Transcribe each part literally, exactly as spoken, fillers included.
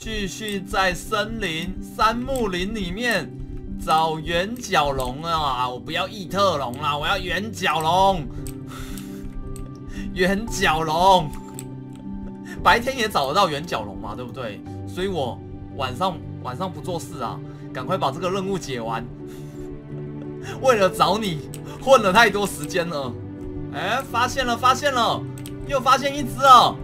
继续在森林、杉木林里面找圆角龙啊！我不要异特龙啦，我要圆角龙。圆角龙，白天也找得到圆角龙嘛，对不对？所以我晚上晚上不做事啊，赶快把这个任务解完。为了找你，混了太多时间了。哎，发现了，发现了，又发现一只了。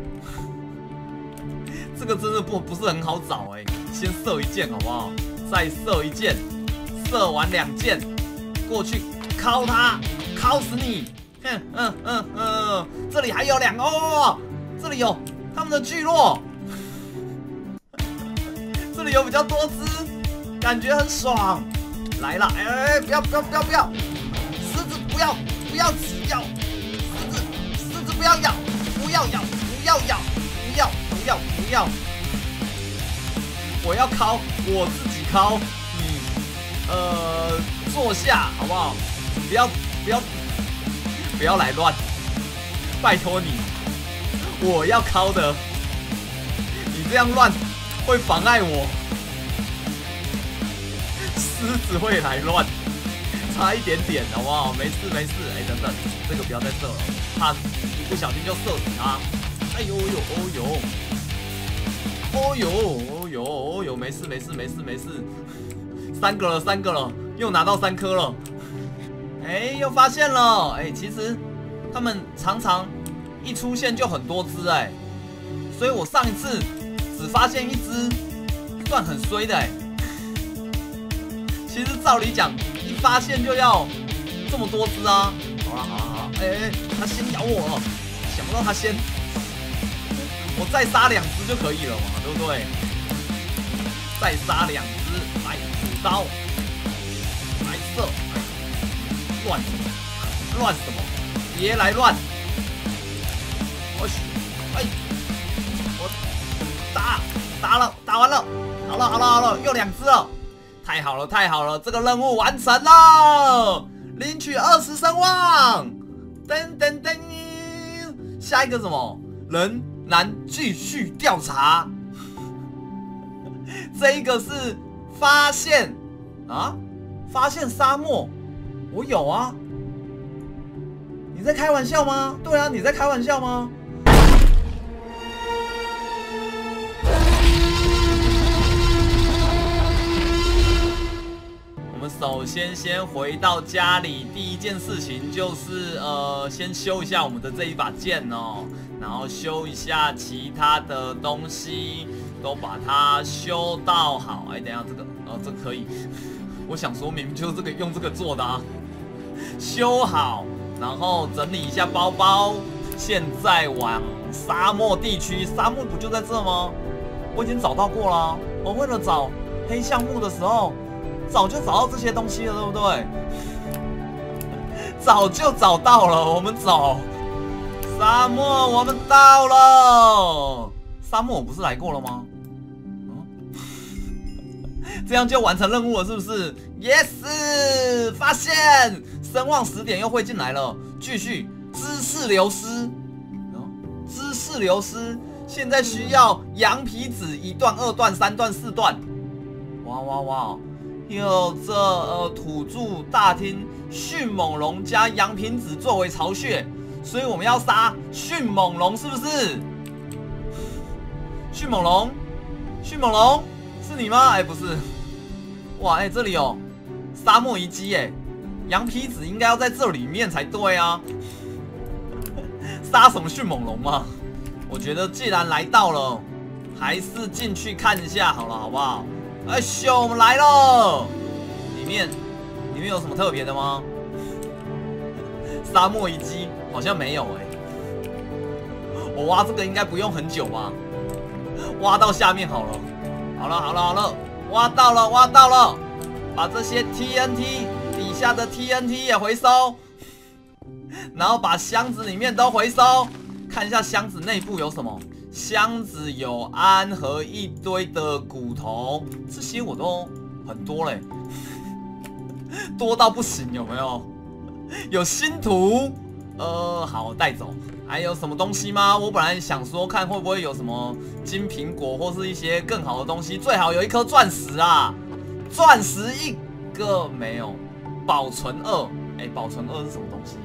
这个真的不不是很好找哎，先射一箭好不好？再射一箭，射完两箭，过去敲他，敲死你！哼嗯嗯嗯，这里还有两个哦，这里有他们的聚落，这里有比较多只，感觉很爽。来了，哎哎，不要不要不要不要，狮子不要不要吃咬，狮子狮子不要咬，不要咬不要咬。不要不要不要！我要敲，我自己敲。你呃坐下好不好？不要不要不要来乱，拜托你！我要敲的，你这样乱会妨碍我。狮子会来乱，差一点点好不好？没事没事。哎，等等，这个不要再射了，怕一不小心就射死他。哎呦呦，哦呦，哦呦，哦呦，哦呦，没事没事没事没事，三个了三个了，又拿到三颗了，哎，又发现了，哎，其实他们常常一出现就很多只哎，所以我上一次只发现一只，算很衰的哎。其实照理讲，一发现就要这么多只啊。好了好了好了，哎哎，他先咬我了，想不到他先。我再杀两只就可以了嘛，对不对？再杀两只，来补刀，来射，乱什么？乱什么？别来乱！我去，哎，我打打了，打完了，好了好了好了，又两只了，太好了太好了，这个任务完成了，领取二十声望，噔噔噔，下一个什么人？难继续调查，这一个是发现啊，发现沙漠，我有啊，你在开玩笑吗？对啊，你在开玩笑吗？我们首先先回到家里，第一件事情就是呃，先修一下我们的这一把剑哦。然后修一下其他的东西，都把它修到好。哎，等一下这个，哦，这个可以。我想说，明明就是这个用这个做的啊。修好，然后整理一下包包。现在往沙漠地区，沙漠不就在这吗？我已经找到过了。我为了找黑橡木的时候，早就找到这些东西了，对不对？早就找到了，我们走。沙漠，我们到了。沙漠，我不是来过了吗？嗯，这样就完成任务了，是不是 ？Yes， 发现声望十点又会进来了。继续，知识流失，嗯，知识流失。现在需要羊皮纸一段、二段、三段、四段。哇哇哇！有这呃土著大厅迅猛龙加羊皮纸作为巢穴。所以我们要杀迅猛龙，是不是？迅猛龙，迅猛龙是你吗？哎，不是。哇，哎，这里有沙漠遗迹，哎，羊皮纸应该要在这里面才对啊。杀什么迅猛龙嘛？我觉得既然来到了，还是进去看一下好了，好不好？哎咻，我们来了。里面，里面有什么特别的吗？沙漠遗迹好像没有哎、欸，我挖这个应该不用很久吧？挖到下面好了，好了好了好了，挖到了挖到了，把这些 T N T 底下的 T N T 也回收，然后把箱子里面都回收，看一下箱子内部有什么。箱子有鞍和一堆的骨头，这些我都很多嘞，多到不行，有没有？有新图，呃，好带走， 还有什么东西吗？我本来想说看会不会有什么金苹果或是一些更好的东西，最好有一颗钻石啊！钻石一个没有，保存二，哎、欸，保存二是什么东西？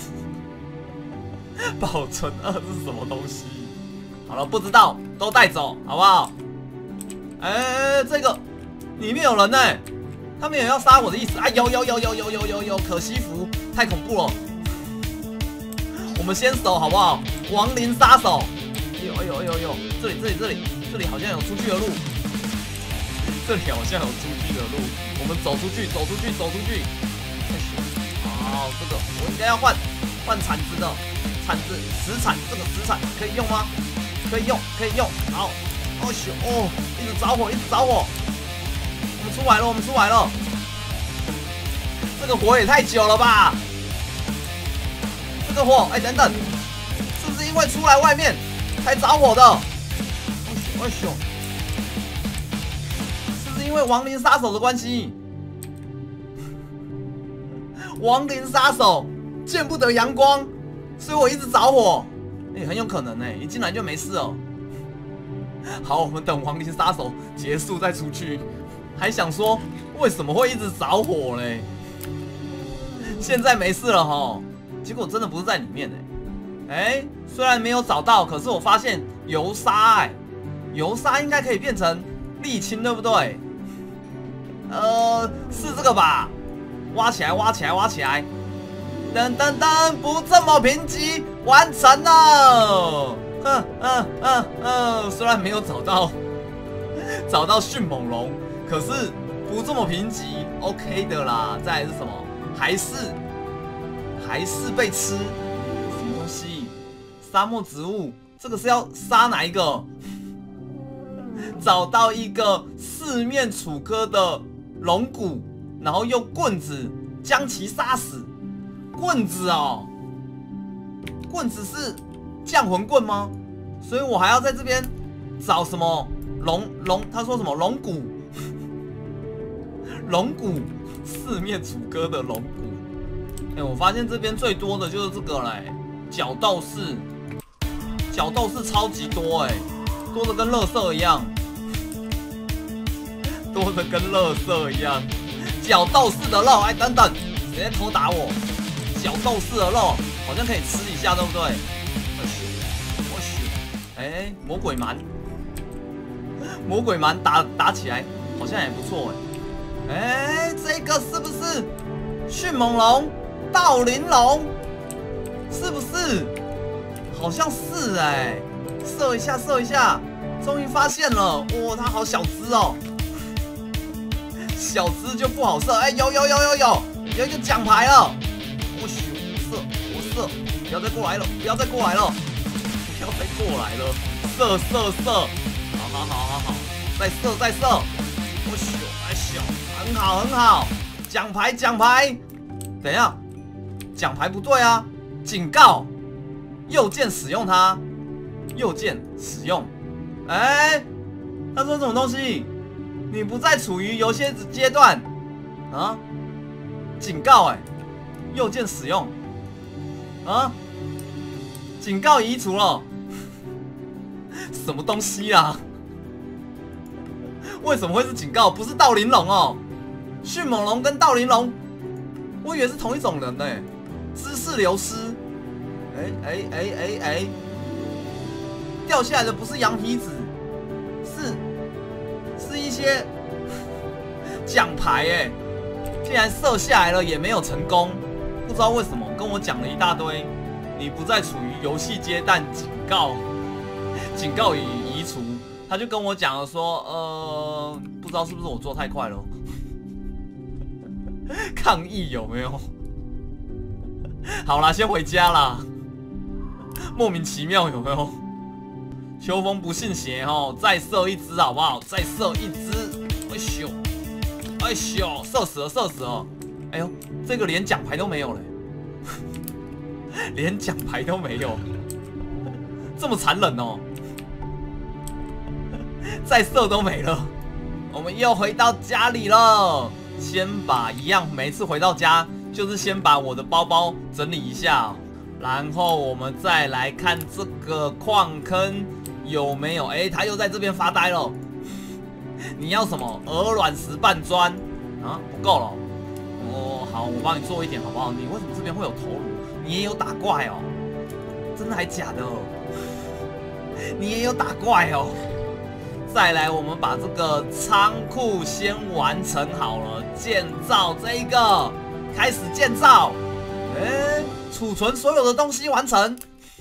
保存二是什么东西？好了，不知道，都带走，好不好？哎、欸，这个里面有人呢、欸，他们有要杀我的意思啊！有有有有有有有有，可惜服太恐怖了。我们先守好不好？亡灵杀手，哎呦哎呦哎呦哎呦，这里这里这里这里好像有出去的路，这里好像有出去的路，我们走出去走出去走出去。好，这个我应该要换换铲子的，铲子石铲，这个石铲可以用吗？可以用可以用。好，哦咻哦，一直着火一直着火，我们出来了我们出来了，这个火也太久了吧！这个火，哎、欸，等等，是不是因为出来外面才着火的？哎呦，是不是因为亡灵杀手的关系？亡灵杀手见不得阳光，所以我一直着火。哎、欸，很有可能哎、欸，一进来就没事哦。好，我们等亡灵杀手结束再出去。还想说为什么会一直着火嘞？现在没事了哈。结果真的不是在里面哎、欸，哎、欸，虽然没有找到，可是我发现油砂哎、欸，油砂应该可以变成沥青，对不对？呃，是这个吧？挖起来，挖起来，挖起来！噔噔噔，不这么贫瘠，完成了！嗯嗯嗯嗯，虽然没有找到找到迅猛龙，可是不这么贫瘠 ，OK 的啦。再来是什么？还是。还是被吃？什么东西？沙漠植物？这个是要杀哪一个？找到一个四面楚歌的龙骨，然后用棍子将其杀死。棍子哦，棍子是降魂棍吗？所以我还要在这边找什么龙龙？他说什么龙骨？龙骨，四面楚歌的龙骨。哎、欸，我发现这边最多的就是这个嘞，角斗士，角斗士超级多哎、欸，多的跟垃圾一样，多的跟垃圾一样。角斗士的肉，哎、欸，等等，谁在偷打我？角斗士的肉好像可以吃一下，对不对？我去，哎，魔鬼蛮，魔鬼蛮打打起来好像也不错哎、欸，哎、欸，这个是不是迅猛龙？盗鳞龙是不是？好像是哎、欸，射一下，射一下，终于发现了！哇，它好小只哦，小只就不好射。哎、欸，有有有有有，有一个奖牌了！我去，射，我射，不要再过来了，不要再过来了，不要再过来了，射射射！好好好好好，再射再射！我去，哎咻，很好很好，奖牌奖牌！等一下。奖牌不对啊！警告，右键使用它，右键使用。哎、欸，他说什么东西？你不再处于游戏阶段啊！警告、欸，哎，右键使用啊！警告移除了，什么东西啊？为什么会是警告？不是盗鳞龙哦，迅猛龙跟盗鳞龙，我以为是同一种人呢、欸。知识流失，哎哎哎哎哎，掉下来的不是羊皮纸，是是一些奖牌哎，竟然射下来了也没有成功，不知道为什么，跟我讲了一大堆，你不再处于游戏阶段，警告，警告已移除，他就跟我讲了说，呃，不知道是不是我做太快了，抗议有没有？好啦，先回家啦。莫名其妙有没有？秋风不信邪哦，再射一只好不好？再射一只，哎咻，哎咻，射死了，射死了！哎呦，这个连奖牌都没有嘞，连奖牌都没有，这么残忍哦！再射都没了，我们又回到家里了。先把一样，每次回到家。就是先把我的包包整理一下， 然后我们再来看这个矿坑有没有？哎，他又在这边发呆了。你要什么？鹅卵石半砖啊？不够了。哦，好，我帮你做一点好不好？你为什么这边会有头颅？你也有打怪哦？真的还假的？你也有打怪哦？再来，我们把这个仓库先完成好了，建造这一个，开始建造。哎，储存所有的东西完成。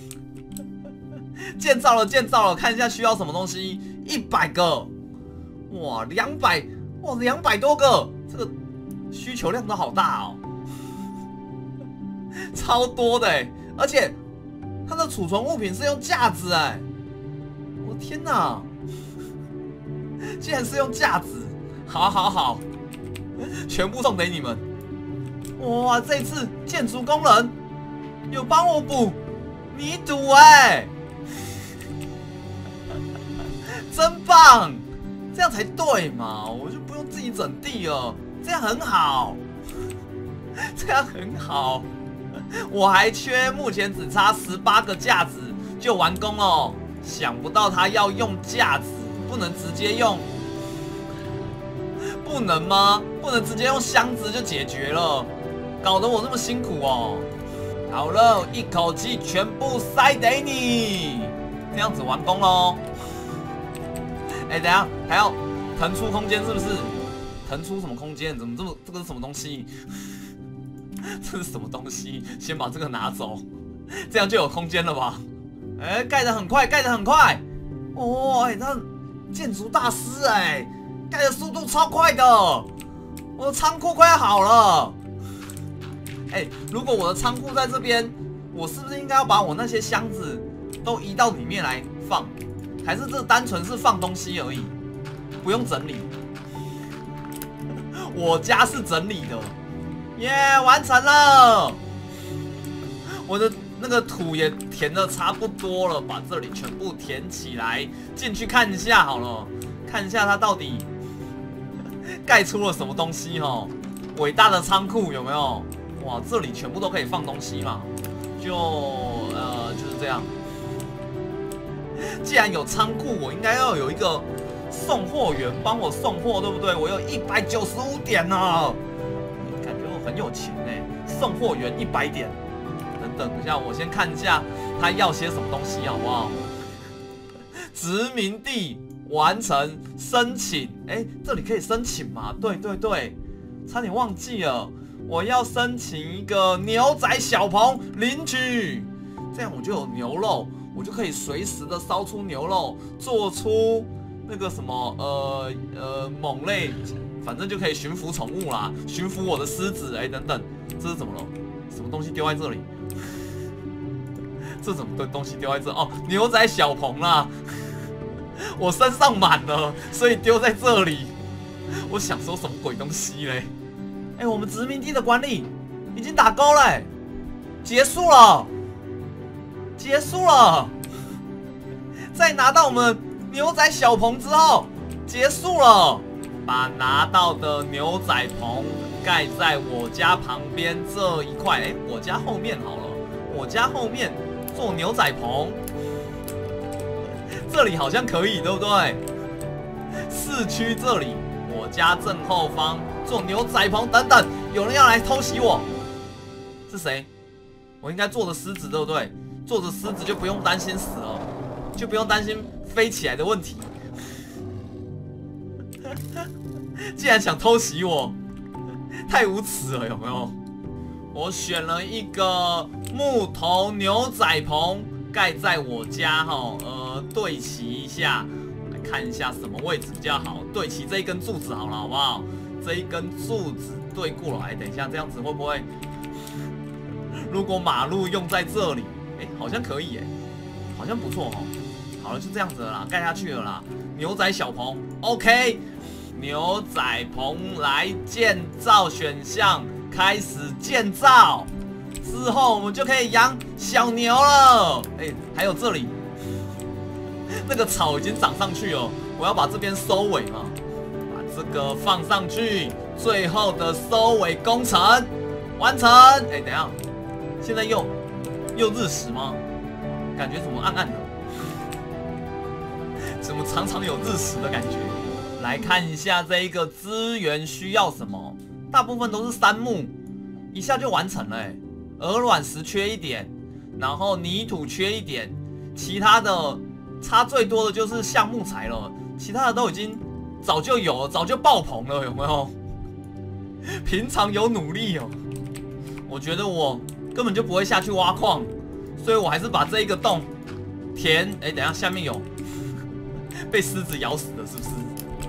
建造了，建造了，看一下需要什么东西。一百个，哇，两百，哇，两百多个，这个需求量都好大哦，超多的哎，而且它的储存物品是用架子哎，我天哪！竟然是用架子，好好好，全部送给你们。哇，这次建筑工人有帮我补泥土哎，真棒！这样才对嘛，我就不用自己整地了，这样很好，这样很好。我还缺，目前只差十八个架子就完工了，想不到他要用架子。不能直接用，不能吗？不能直接用箱子就解决了，搞得我那么辛苦哦。好了，一口气全部塞给你，这样子完工喽。哎，等一下还要腾出空间是不是？腾出什么空间？怎么这么这个是什么东西？这是什么东西？先把这个拿走，这样就有空间了吧？哎，盖得很快，盖得很快。哦，哎，那。建筑大师哎，盖的速度超快的，我的仓库快要好了。哎，如果我的仓库在这边，我是不是应该要把我那些箱子都移到里面来放？还是这单纯是放东西而已，不用整理？我家是整理的，耶，完成了。我的那个土也填的差不多了，把这里全部填起来，进去看一下好了，看一下它到底盖出了什么东西哦。伟大的仓库有没有？哇，这里全部都可以放东西嘛，就呃就是这样。既然有仓库，我应该要有一个送货员帮我送货，对不对？我有一百九十五点呢，感觉我很有钱哎，送货员一百点。等一下，我先看一下他要些什么东西，好不好？殖民地完成申请，哎，这里可以申请吗？对对对，差点忘记了，我要申请一个牛仔小棚领取，这样我就有牛肉，我就可以随时的烧出牛肉，做出那个什么呃呃猛类，反正就可以驯服宠物啦，驯服我的狮子，哎等等，这是怎么了？什么东西丢在这里？这怎么的东西丢在这？哦，牛仔小棚啦！我身上满了，所以丢在这里。我想说什么鬼东西嘞？哎，我们殖民地的管理已经打勾了，结束了，结束了。在拿到我们牛仔小棚之后，结束了。把拿到的牛仔棚盖在我家旁边这一块，哎，我家后面好了，我家后面。做牛仔棚，这里好像可以，对不对？市区这里，我家正后方做牛仔棚等等，有人要来偷袭我，是谁？我应该坐着狮子，对不对？坐着狮子就不用担心死了，就不用担心飞起来的问题。既然想偷袭我，太无耻了，有没有？我选了一个木头牛仔棚，盖在我家哈，呃，对齐一下，来看一下什么位置比较好。对齐这一根柱子好了，好不好？这一根柱子对过来，等一下这样子会不会？如果马路用在这里，哎，好像可以哎，好像不错哦。好了，就这样子了啦，盖下去了啦。牛仔小棚 ，OK， 牛仔棚来建造选项。开始建造之后，我们就可以养小牛了。哎，还有这里，那个草已经长上去了，我要把这边收尾嘛，把这个放上去，最后的收尾工程完成。哎，等一下，现在又又日食吗？感觉怎么暗暗的？怎么常常有日食的感觉？来看一下这一个资源需要什么，大部分都是杉木，一下就完成了哎。鹅卵石缺一点，然后泥土缺一点，其他的差最多的就是橡木材了，其他的都已经早就有了，早就爆棚了，有没有？平常有努力哦，我觉得我根本就不会下去挖矿，所以我还是把这一个洞填。哎，等一下下面有被狮子咬死的，是不是？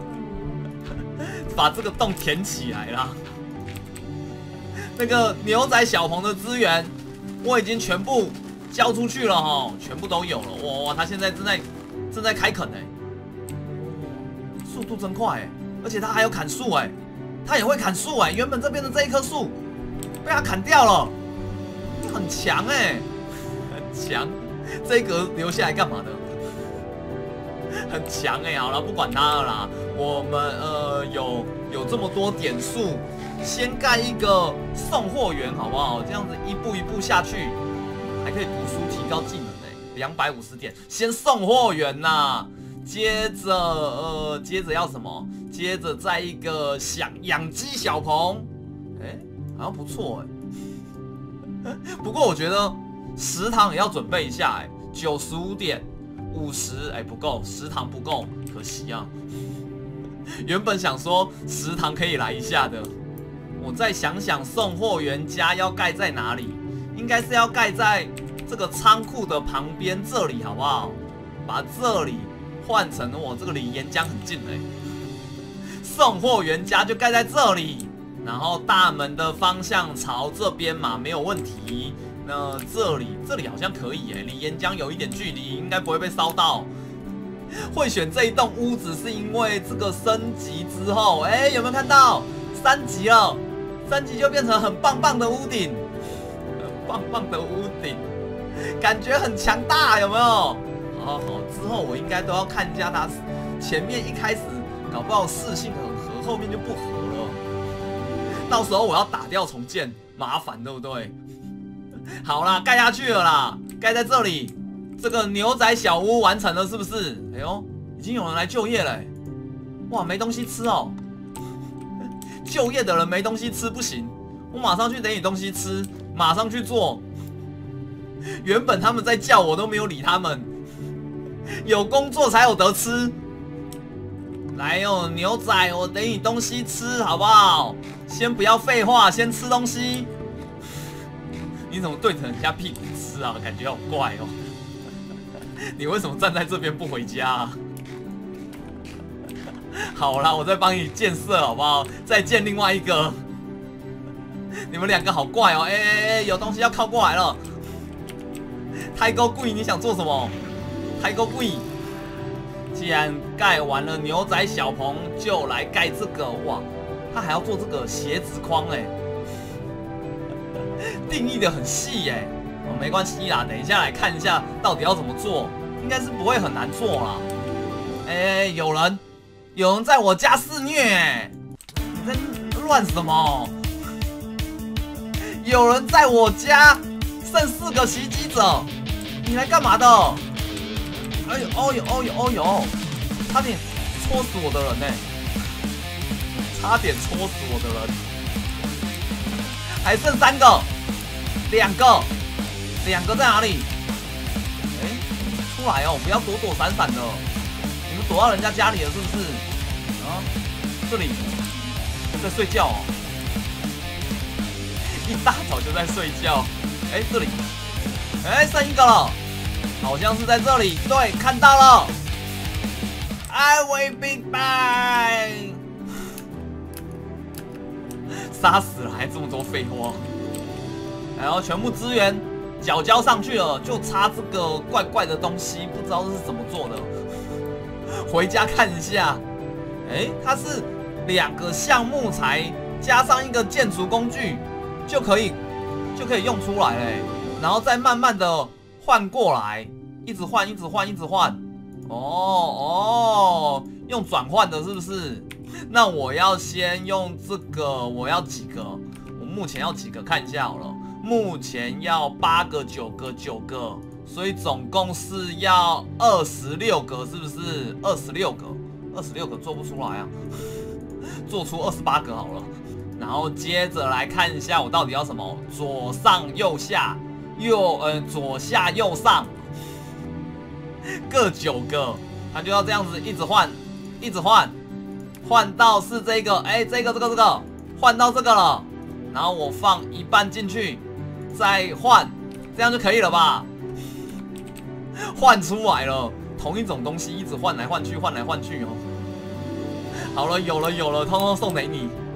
把这个洞填起来啦。那个牛仔小鹏的资源我已经全部交出去了哈，全部都有了。哇哇，他现在正在正在开垦哎，速度真快哎，而且他还有砍树哎。他也会砍树哎，原本这边的这一棵树被他砍掉了，很强哎，很强。这一格留下来干嘛的？很强哎，好了，不管他了啦。我们呃有有这么多点数，先盖一个送货员好不好？这样子一步一步下去，还可以读书提高技能哎，两百五十点，先送货员呐。接着呃，接着要什么？接着再一个想养鸡小棚，哎、欸，好像不错哎、欸。不过我觉得食堂也要准备一下哎、欸，九十五点五十哎不够，食堂不够，可惜啊。原本想说食堂可以来一下的，我再想想送货员家要盖在哪里，应该是要盖在这个仓库的旁边这里好不好？把这里换成我这个离岩浆很近哎、欸。送货员家就盖在这里，然后大门的方向朝这边嘛，没有问题。那这里这里好像可以耶，离岩浆有一点距离，应该不会被烧到。会选这一栋屋子是因为这个升级之后，哎，有没有看到三级了？三级就变成很棒棒的屋顶，很棒棒的屋顶，感觉很强大，有没有？好好好，之后我应该都要看一下它前面一开始。搞不好视性很合，后面就不合了。到时候我要打掉重建，麻烦对不对？好啦，盖下去了啦，盖在这里。这个牛仔小屋完成了，是不是？哎呦，已经有人来就业了。哇，没东西吃哦。就业的人没东西吃不行，我马上去给你东西吃，马上去做。原本他们在叫我都没有理他们，有工作才有得吃。来哟，牛仔，我给你东西吃，好不好？先不要废话，先吃东西。你怎么对着人家屁股吃啊？感觉好怪哦。你为什么站在这边不回家啊？好啦，我再帮你建设，好不好？再建另外一个。你们两个好怪哦！哎哎哎，有东西要靠过来了。太高贵，你想做什么？太高贵。既然盖完了牛仔小棚，就来盖这个哇！他还要做这个鞋子框哎，定义的很细哎。哦，没关系啦，等一下来看一下到底要怎么做，应该是不会很难做啦。哎，有人，有人在我家肆虐哎！你在乱什么？有人在我家，剩四个袭击者，你来干嘛的？哎呦，哦呦，哦呦，哦呦，差点戳死我的人呢、欸！差点戳死我的人，还剩三个，两个，两个在哪里？哎、欸，出来哦！不要躲躲闪闪的，你们躲到人家家里了是不是？啊，这里在睡觉哦，一大早就在睡觉。哎、欸，这里，哎、欸，剩一个了。好像是在这里，对，看到了。I will be back。杀死了，还这么多废话。然后全部资源缴交上去了，就差这个怪怪的东西，不知道是怎么做的。回家看一下。哎，它是两个橡木材加上一个建筑工具，就可以就可以用出来了。然后再慢慢的。换过来，一直换，一直换，一直换。哦哦，用转换的，是不是？那我要先用这个，我要几个？我目前要几个？看一下好了。 目前要八个、九个、九个，所以总共是要二十六个，是不是？二十六个，二十六个做不出来啊，做出二十八个好了。然后接着来看一下我到底要什么，左上右下，右呃左下右上，各九个，它就要这样子一直换，一直换，换到是这个，哎，这个这个这个，换到这个了，然后我放一半进去，再换，这样就可以了吧？换出来了，同一种东西一直换来换去，换来换去哦。好了，有了有了，通通送给你。